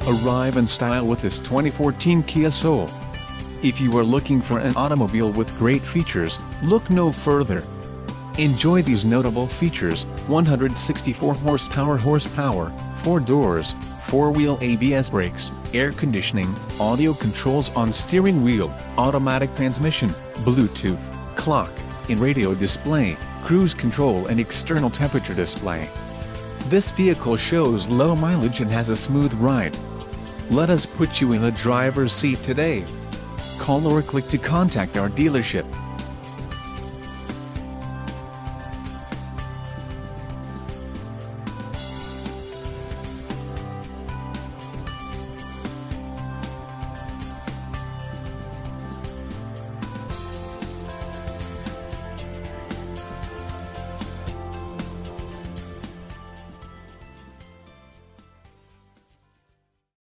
Arrive in style with this 2014 Kia Soul. If you are looking for an automobile with great features, look no further. Enjoy these notable features: 164 horsepower, 4 doors, 4-wheel ABS brakes, air conditioning, audio controls on steering wheel, automatic transmission, Bluetooth, clock, in-radio display, cruise control and external temperature display. This vehicle shows low mileage and has a smooth ride. Let us put you in the driver's seat today. Call or click to contact our dealership.